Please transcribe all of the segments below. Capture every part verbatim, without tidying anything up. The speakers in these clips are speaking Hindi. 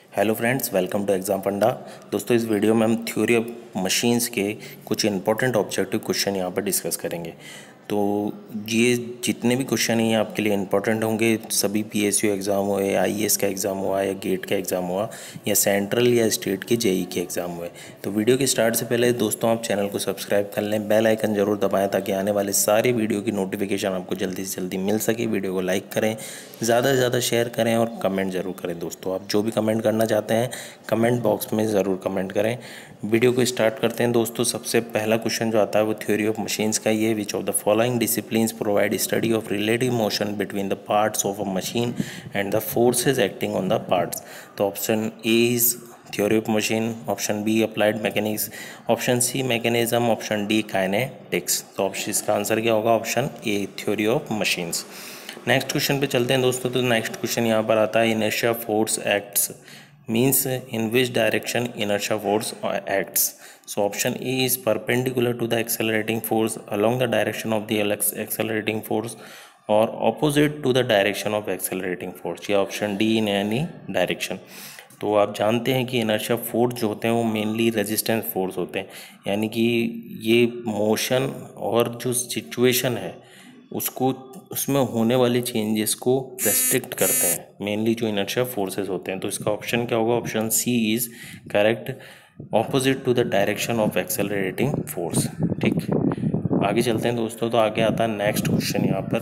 Hello friends, welcome to exam funda. दोस्तों, इस वीडियो में हम थ्योरी ऑफ मशीन्स के कुछ इंपॉर्टेंट ऑब्जेक्टिव क्वेश्चन यहाँ पर डिस्कस करेंगे। तो ये जितने भी क्वेश्चन हैं ये आपके लिए इंपॉर्टेंट होंगे। सभी पीएसयू एग्ज़ाम हुए, आईएएस का एग्ज़ाम हुआ या गेट का एग्ज़ाम हुआ या सेंट्रल या स्टेट के जेई के एग्ज़ाम हुए। तो वीडियो के स्टार्ट से पहले दोस्तों आप चैनल को सब्सक्राइब कर लें, बेल आइकन जरूर दबाएं ताकि आने वाले सारे वीडियो की नोटिफिकेशन आपको जल्दी से जल्दी मिल सके। वीडियो को लाइक करें, ज़्यादा से ज़्यादा शेयर करें और कमेंट ज़रूर करें। दोस्तों, आप जो भी कमेंट करना चाहते हैं कमेंट बॉक्स में ज़रूर कमेंट करें। वीडियो को स्टार्ट करते हैं दोस्तों। सबसे पहला क्वेश्चन जो आता है वो थ्योरी ऑफ मशीन्स का ये, which of the following disciplines provide study of relative motion between the parts of a machine and the forces acting on the parts. तो option A is theory of machine, option B applied mechanics, option C mechanism, option D kinetics. तो ऑप्शन इसका आंसर क्या होगा? Option A theory of machines. Next question पे चलते हैं दोस्तों। तो नेक्स्ट क्वेश्चन यहाँ पर आता है, inertia force acts means in which direction inertia force acts. So option A is perpendicular to the accelerating force along the direction of the accelerating force or opposite to the direction of accelerating force, या option D in any direction। तो आप जानते हैं कि इनर्शिया फोर्स जो होते हैं वो मेनली रेजिस्टेंस फोर्स होते हैं, यानी कि ये मोशन और जो सिचुएशन है उसको उसमें होने वाले चेंजेस को रेस्ट्रिक्ट करते हैं, मेनली जो इनर्शिया फोर्सेस होते हैं। तो इसका ऑप्शन क्या होगा? Option C is correct, opposite to the direction of accelerating force. ठीक, आगे चलते हैं दोस्तों। तो आगे आता है नेक्स्ट क्वेश्चन। यहाँ पर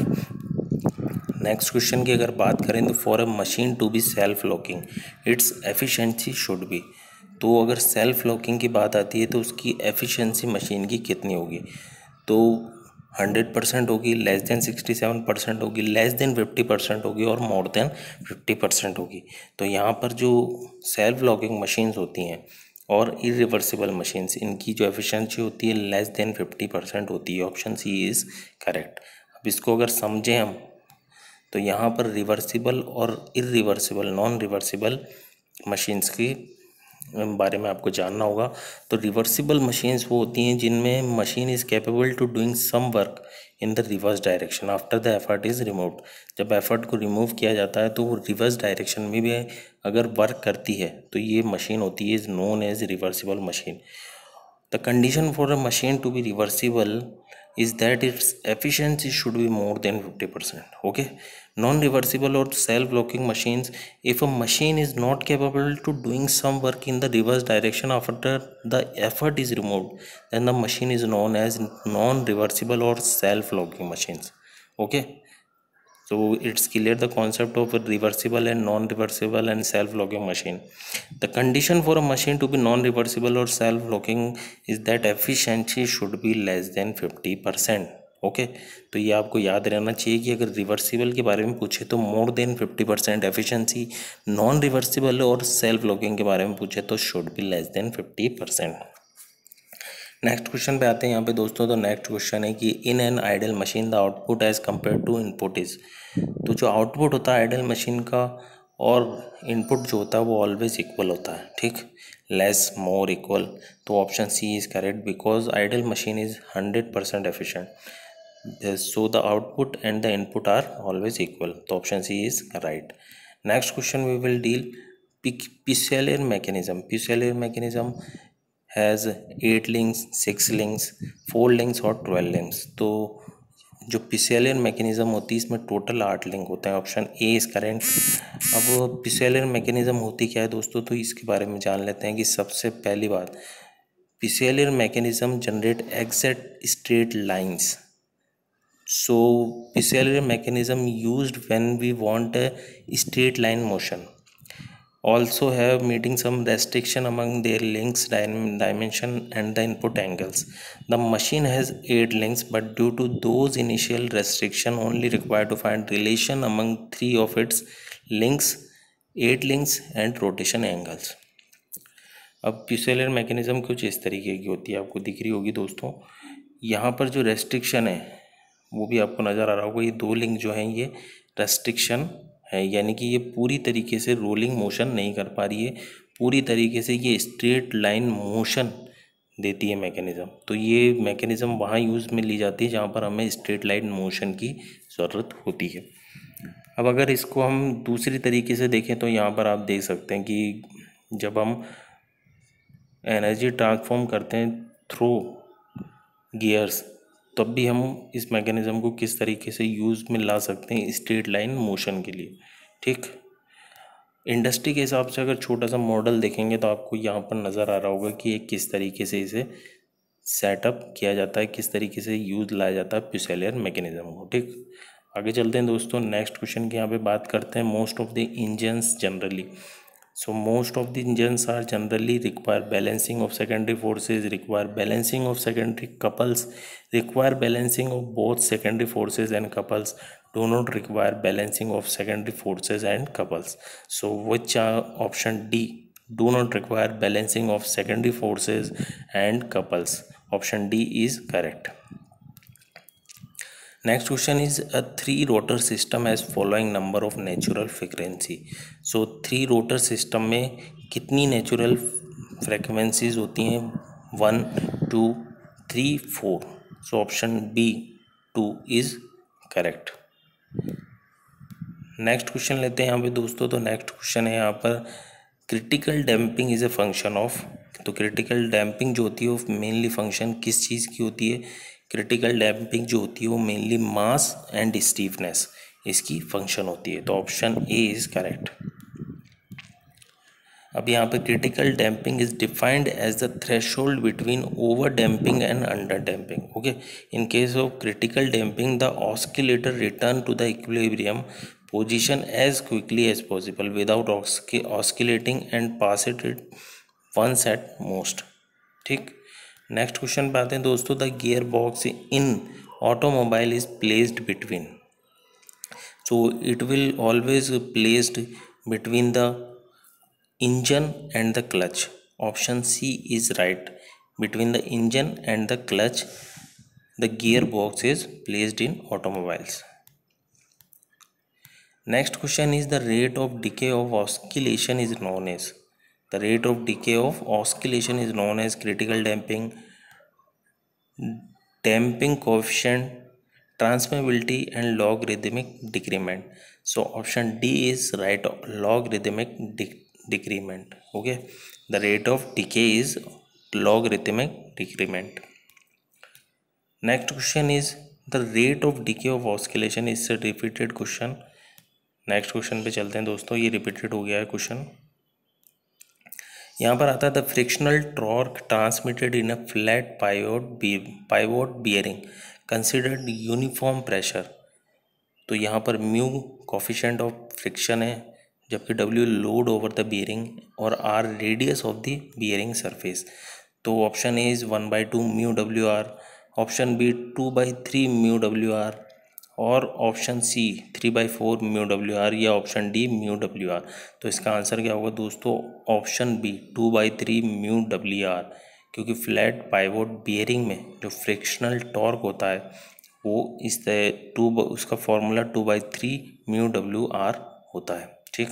नेक्स्ट क्वेश्चन की अगर बात करें तो for a machine to be self locking its efficiency should be. तो अगर सेल्फ लॉकिंग की बात आती है तो उसकी एफिशिएंसी मशीन की कितनी होगी? तो हंड्रेड परसेंट होगी, less than sixty seven percent होगी, लेस देन फिफ्टी परसेंट होगी और मोर देन फिफ्टी परसेंट होगी। तो यहाँ पर जो सेल्फ लॉकिंग मशीन्स होती हैं और इरिवर्सिबल मशीन्स, इनकी जो एफिशिएंसी होती है लेस देन फिफ्टी परसेंट होती है। Option C is correct. अब इसको अगर समझें हम तो यहाँ पर रिवर्सिबल और इरिवर्सिबल, नॉन रिवर्सिबल मशीन्स की बारे में आपको जानना होगा। तो रिवर्सिबल मशीन्स वो होती हैं जिनमें machine is capable to doing some work in the reverse direction after the effort is removed. जब एफर्ट को रिमूव किया जाता है तो वो रिवर्स डायरेक्शन में भी अगर वर्क करती है तो ये मशीन होती है is known as reversible machine. The condition for a machine to be reversible is that its efficiency should be more than fifty percent. Okay, non-reversible or self-locking machines, if a machine is not capable to doing some work in the reverse direction after the effort is removed, then the machine is known as non-reversible or self-locking machines. Okay, so it's clear the concept of reversible and non-reversible and self-locking machine. The condition for a machine to be non-reversible or self-locking is that efficiency should be less than fifty percent. Okay, तो ये आपको याद रहना चाहिए कि अगर रिवर्सिबल के बारे में पूछे तो more than fifty percent efficiency, non reversible और सेल्फ लॉकिंग के बारे में पूछे तो should be less than fifty percent. Next question पे आते हैं यहाँ पे दोस्तों। तो नेक्स्ट क्वेश्चन है कि in an ideal machine the output as compare to input is. तो जो आउटपुट होता है आइडल मशीन का और इनपुट जो होता है वो ऑलवेज इक्वल होता है। ठीक, लेस मोर इक्वल। तो option C is correct because ideal machine is hundred percent efficient, so the output and the input are always equal. तो option C is right. Next question we will deal Peaucellier mechanism. Peaucellier mechanism has eight links, six links, four links और ट्वेल्व लिंक्स। तो जो पिसेलियर मैकेनिज्म होती है इसमें टोटल आठ लिंक होते हैं। Option A is correct. अब पिसेलियर मैकेनिज्म होती क्या है दोस्तों? तो इसके बारे में जान लेते हैं कि सबसे पहली बात, Peaucellier mechanism generate exact straight lines. So Peaucellier mechanism used when we want a straight line motion, also have meeting some restriction among their links dimension and the input angles. The machine has eight links, but due to those initial restriction only required to find relation among three of its links, eight links and rotation angles. अब पिसेलियर मैकेनिज्म कुछ इस तरीके की होती है, आपको दिख रही होगी दोस्तों। यहाँ पर जो रेस्ट्रिक्शन है वो भी आपको नज़र आ रहा होगा। ये दो लिंक जो हैं ये रेस्ट्रिक्शन है, यानी कि ये पूरी तरीके से रोलिंग मोशन नहीं कर पा रही है, पूरी तरीके से ये स्ट्रेट लाइन मोशन देती है मैकेनिज़्म। तो ये मैकेनिज़्म वहाँ यूज़ में ली जाती है जहाँ पर हमें स्ट्रेट लाइन मोशन की ज़रूरत होती है। अब अगर इसको हम दूसरी तरीके से देखें तो यहाँ पर आप देख सकते हैं कि जब हम एनर्जी ट्रांसफॉर्म करते हैं थ्रू गियर्स, तब भी हम इस मैकेनिज्म को किस तरीके से यूज़ में ला सकते हैं स्ट्रेट लाइन मोशन के लिए। ठीक, इंडस्ट्री के हिसाब से अगर छोटा सा मॉडल देखेंगे तो आपको यहाँ पर नज़र आ रहा होगा कि ये किस तरीके से इसे सेटअप किया जाता है, किस तरीके से यूज़ लाया जाता है फ्यूसेलियर मैकेनिज्म को। ठीक, आगे चलते हैं दोस्तों, नेक्स्ट क्वेश्चन की यहाँ पे बात करते हैं। Most of the engines generally, so most of the engines are generally require balancing of secondary forces, require balancing of secondary couples, require balancing of both secondary forces and couples, do not require balancing of secondary forces and couples. So which are option D, do not require balancing of secondary forces and couples. Option D is correct. Next question is a three rotor system has following number of natural frequency. So three rotor system में कितनी natural frequencies होती हैं? One two three four. So option B two is correct. Next question लेते हैं यहाँ पे दोस्तों। तो नेक्स्ट क्वेश्चन है यहाँ पर critical damping is a function of, तो क्रिटिकल डैम्पिंग जो होती है वो मेनली फंक्शन किस चीज़ की होती है? क्रिटिकल डैम्पिंग जो होती है वो मेनली मास एंड स्टीफनेस इसकी फंक्शन होती है। तो ऑप्शन ए इज़ करेक्ट। अब यहाँ पे critical damping is defined as the threshold between over damping and under damping. Okay, in case of critical damping the oscillator return to the equilibrium position as quickly as possible without oscillating and pass it once at most. ठीक, नेक्स्ट क्वेश्चन पे आते हैं दोस्तों। The gear box in automobile is placed between, so it will always placed between the engine and the clutch. Option C is right. Between the engine and the clutch the gearbox is placed in automobiles. Next question is the rate of decay of oscillation is known as, the rate of decay of oscillation is known as critical damping, damping coefficient, transmissibility and logarithmic decrement. So option D is right, logarithmic decrement. decrement. Okay, the rate of decay is logarithmic decrement. Next question is the rate of decay of oscillation is a repeated question. Next question पे चलते हैं दोस्तों, ये रिपीटेड हो गया है क्वेश्चन। यहाँ पर आता है the frictional torque transmitted in a flat pivot pivot bearing considered uniform pressure. तो यहाँ पर म्यू कोफिशिएंट ऑफ फ्रिक्शन है, जबकि W load over the bearing और R radius of the bearing surface. तो option A is one by two mu W R, option B two by three mu W R, और option C three by four mu W R, या option D mu W R. तो इसका आंसर क्या होगा दोस्तों? Option B two by three mu W R, क्योंकि फ्लैट पाइवोट बियरिंग में जो फ्रिक्शनल टॉर्क होता है वो इस टू उसका formula two by three mu W R होता है। ठीक,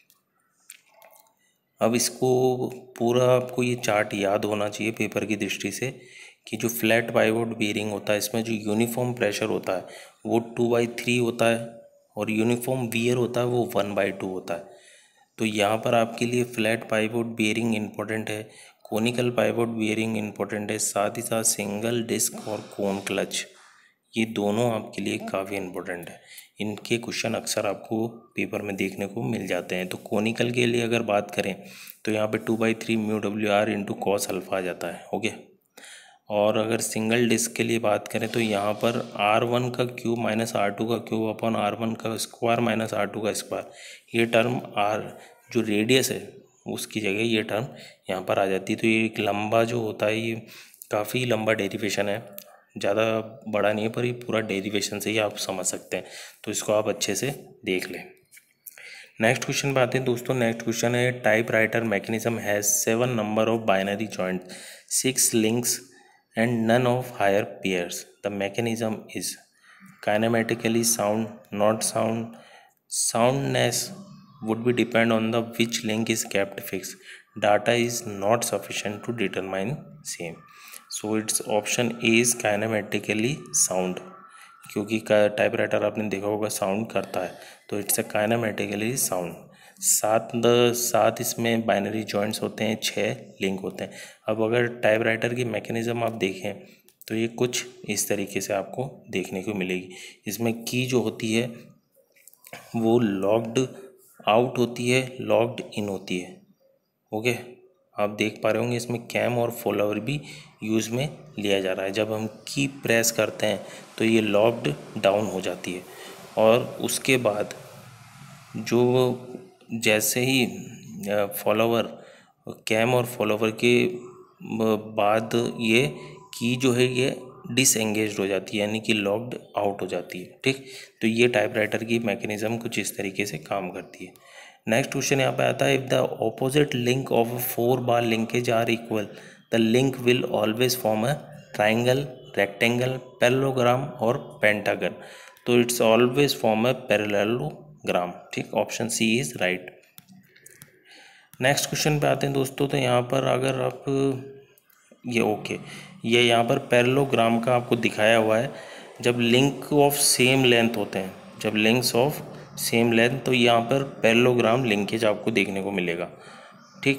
अब इसको पूरा आपको ये चार्ट याद होना चाहिए पेपर की दृष्टि से कि जो फ्लैट पाइवोट बियरिंग होता है इसमें जो यूनिफॉर्म प्रेशर होता है वो टू बाई थ्री होता है और यूनिफॉर्म वियर होता है वो वन बाई टू होता है। तो यहाँ पर आपके लिए फ्लैट पाइवोट बियरिंग इंपॉर्टेंट है, कोनिकल पाइवोट बियरिंग इंपॉर्टेंट है, साथ ही साथ सिंगल डिस्क और कोन क्लच, ये दोनों आपके लिए काफ़ी इंपॉर्टेंट है। इनके क्वेश्चन अक्सर आपको पेपर में देखने को मिल जाते हैं। तो कोनिकल के लिए अगर बात करें तो यहाँ पे two by three mu W R into cos alpha आ जाता है। ओके, और अगर सिंगल डिस्क के लिए बात करें तो यहाँ पर आर वन का क्यूब माइनस आर टू का क्यूब अपॉन आर वन का स्क्वायर माइनस आर टू का स्क्वायर, ये टर्म आर जो रेडियस है उसकी जगह ये टर्म यहाँ पर आ जाती है। तो ये एक लंबा जो होता है ये काफ़ी लंबा डेरिवेशन है, ज़्यादा बड़ा नहीं है पर ये पूरा डेरिवेशन से ही आप समझ सकते हैं। तो इसको आप अच्छे से देख लें। नेक्स्ट क्वेश्चन पे आते हैं दोस्तों। नेक्स्ट क्वेश्चन है type writer mechanism has seven number of binary joint, six links and none of higher pairs. The mechanism is kinematically sound, not sound. Soundness would be depend on the which link is kept fixed. Data is not sufficient to determine same. So its option A is kinematically sound, क्योंकि टाइप राइटर आपने देखा होगा साउंड करता है, तो इट्स अ काइनेमेटिकली साउंड। सात द सात इसमें बाइनरी जॉइंट्स होते हैं, छः लिंक होते हैं। अब अगर टाइपराइटर की मैकेनिज़्म आप देखें तो ये कुछ इस तरीके से आपको देखने को मिलेगी। इसमें की जो होती है वो लॉक्ड आउट होती है, लॉक्ड इन होती है। ओके, आप देख पा रहे होंगे इसमें कैम और फॉलोअर भी यूज़ में लिया जा रहा है। जब हम की प्रेस करते हैं तो ये लॉक्ड डाउन हो जाती है, और उसके बाद जो जैसे ही फॉलोवर कैम और फॉलोवर के बाद ये की जो है ये डिसएंगेज हो जाती है, यानी कि लॉक्ड आउट हो जाती है। ठीक, तो ये टाइपराइटर की मैकेनिज्म कुछ इस तरीके से काम करती है। नेक्स्ट क्वेश्चन यहाँ पे आता है, if the opposite link of four bar linkage are equal the link will always form a triangle, rectangle, parallelogram और पेंटागन। तो it's always form a parallelogram. ठीक, option C is right. Next question पे आते हैं दोस्तों। तो यहाँ पर अगर आप ये ओके ये यहाँ पर पैरेललोग्राम का आपको दिखाया हुआ है, जब लिंक ऑफ सेम लेंथ होते हैं, जब लिंक्स ऑफ सेम लेंथ, तो यहाँ पर पैरेललोग्राम लिंकेज आपको देखने को मिलेगा। ठीक,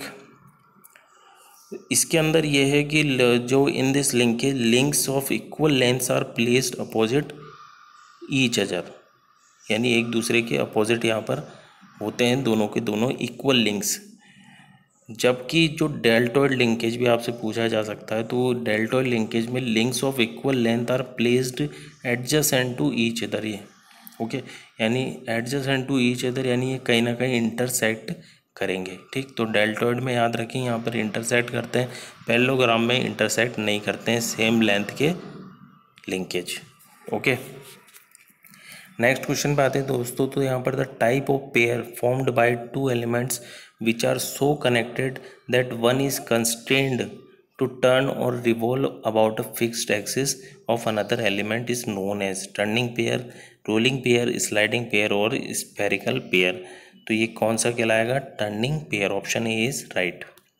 इसके अंदर ये है कि जो in this linkage links of equal lengths are placed opposite each other, यानी एक दूसरे के अपोजिट यहाँ पर होते हैं, दोनों के दोनों इक्वल लिंक्स। जबकि जो डेल्टॉइड लिंकेज भी आपसे पूछा जा सकता है, तो डेल्टॉइड लिंकेज में links of equal length are placed adjacent to each other. ये ओके, यानी एडजेसेंट टू ईच अदर यानी ये कहीं ना कहीं इंटरसेक्ट करेंगे। ठीक, तो डेल्टॉइड में याद रखें यहाँ पर इंटरसेक्ट करते हैं, पैरेललोग्राम में इंटरसेक्ट नहीं करते हैं सेम लेंथ के लिंकेज। ओके, नेक्स्ट क्वेश्चन पे आते हैं दोस्तों। तो यहाँ पर the type of pair formed by two elements which are so connected that one is constrained to turn or revolve about a fixed axis of another element is known as turning pair, rolling pair, sliding pair और spherical pair। तो ये कौन सा कहलाएगा? Turning pair. Option A is right.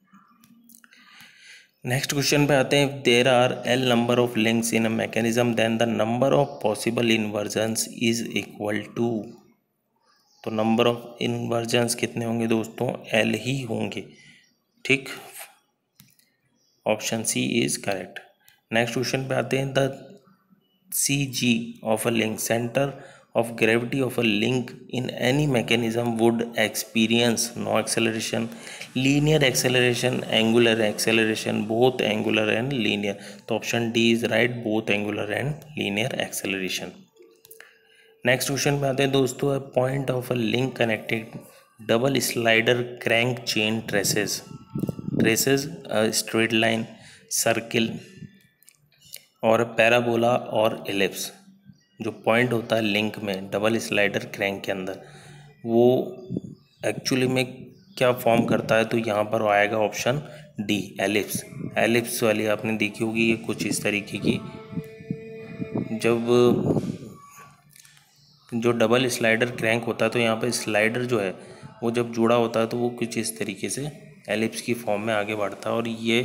Next question पे आते हैं, there are L number of links in a mechanism then the number of possible inversions is equal to. तो नंबर ऑफ इन्वर्जन्स कितने होंगे दोस्तों? एल ही होंगे। ठीक, option C is correct. Next question पे आते हैं, the C G of a link, centre of gravity of a link in any mechanism would experience no acceleration, linear acceleration, angular acceleration, both angular and linear. तो option D is right, both angular and linear acceleration. Next question पे आते हैं दोस्तों, a point of a link connected double slider crank chain traces traces a straight line, circle और पैराबोला और एलिप्स। जो पॉइंट होता है लिंक में डबल स्लाइडर क्रैंक के अंदर, वो एक्चुअली में क्या फॉर्म करता है? तो यहाँ पर आएगा ऑप्शन डी, एलिप्स। एलिप्स वाली आपने देखी होगी, ये कुछ इस तरीके की, जब जो डबल स्लाइडर क्रैंक होता है तो यहाँ पर स्लाइडर जो है वो जब जुड़ा होता है तो वो कुछ इस तरीके से एलिप्स की फॉर्म में आगे बढ़ता है, और ये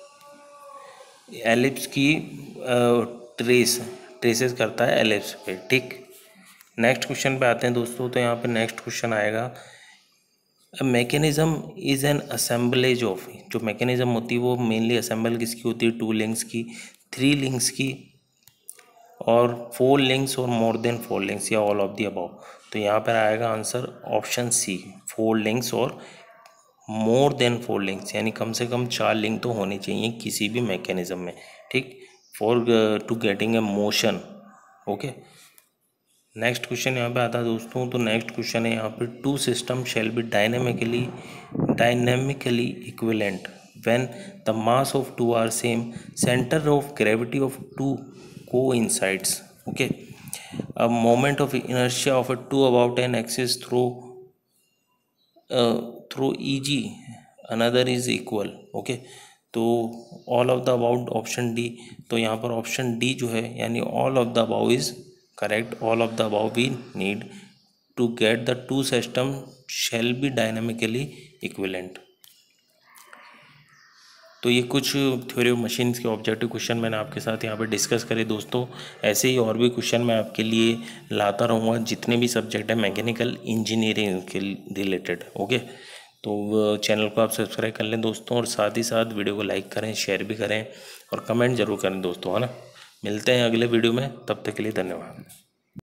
एलिप्स की ट्रेस ट्रेसेस करता है एलिप्स पे। ठीक, नेक्स्ट क्वेश्चन पे आते हैं दोस्तों। तो यहाँ पे नेक्स्ट क्वेश्चन आएगा, mechanism is an assemblage of, जो मैकेनिज्म होती है वो मेनली असेंबल किसकी होती है? टू लिंक्स की, थ्री लिंक्स की, और फोर लिंक्स और मोर देन फोर लिंक्स, या ऑल ऑफ दी अबव। तो यहाँ पर आएगा answer option C, four links और मोर देन फोर लिंक्स, यानी कम से कम चार लिंक तो होनी चाहिए किसी भी मैकेनिज्म में। ठीक, for to getting a motion. Okay, next question यहाँ पे आता है दोस्तों। तो नेक्स्ट क्वेश्चन है यहाँ पे, two system shall be dynamically dynamically equivalent when the mass of two are same, centre of gravity of two coincides. Okay, a moment of inertia of a two about an axis through uh, through Eg, another is equal. Okay, तो all of the above option D. तो यहाँ पर ऑप्शन डी जो है यानी all of the above is correct. all of the above we need to get the two system shall be dynamically equivalent. तो ये कुछ थ्योरी ऑफ मशीन्स के ऑब्जेक्टिव क्वेश्चन मैंने आपके साथ यहाँ पे डिस्कस करे दोस्तों। ऐसे ही और भी क्वेश्चन मैं आपके लिए लाता रहूँगा जितने भी सब्जेक्ट है मैकेनिकल इंजीनियरिंग के रिलेटेड। ओके, तो चैनल को आप सब्सक्राइब कर लें दोस्तों, और साथ ही साथ वीडियो को लाइक करें, शेयर भी करें और कमेंट जरूर करें दोस्तों, है ना। मिलते हैं अगले वीडियो में, तब तक के लिए धन्यवाद।